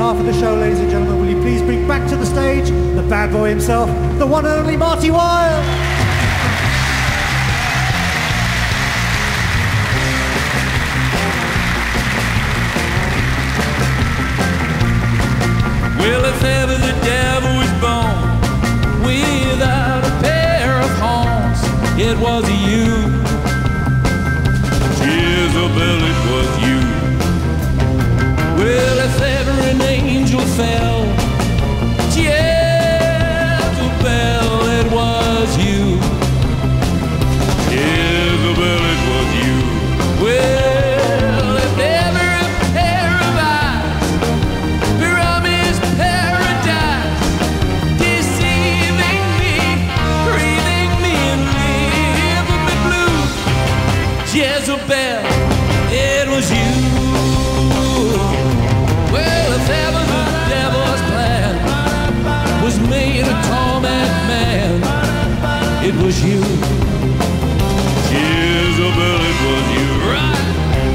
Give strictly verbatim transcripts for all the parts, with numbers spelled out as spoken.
half of the show, ladies and gentlemen, will you please bring back to the stage the bad boy himself, the one and only Marty Wilde. Well, if ever the devil was born without a pair of horns, it was you. Jezebel, it was you. Well, if ever an angel fell, Jezebel, it was you. Jezebel, it was you. Well, if ever a pair of eyes promised paradise, deceiving me, breathing me, and leaving me blue, Jezebel, it was you. Well, if ever the devil's plan was made to torment man, it was you. Jezebel, it was you. Right.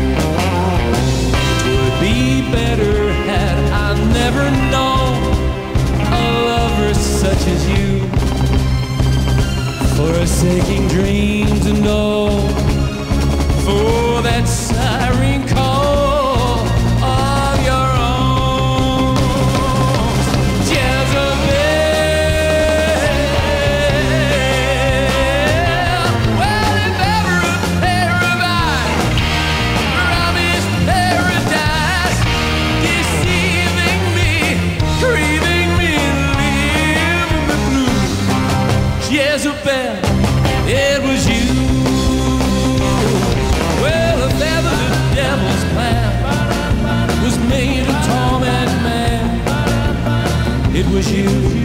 'Twould be better had I never known a lover such as you, forsaking dreams and all for that siren call of your own. Jezebel, well, if ever a pair of eyes promised paradise, deceiving me, grieving me, leaving me blue, Jezebel, it was you. Well, if ever the devil's plan was made to torment man, it was you.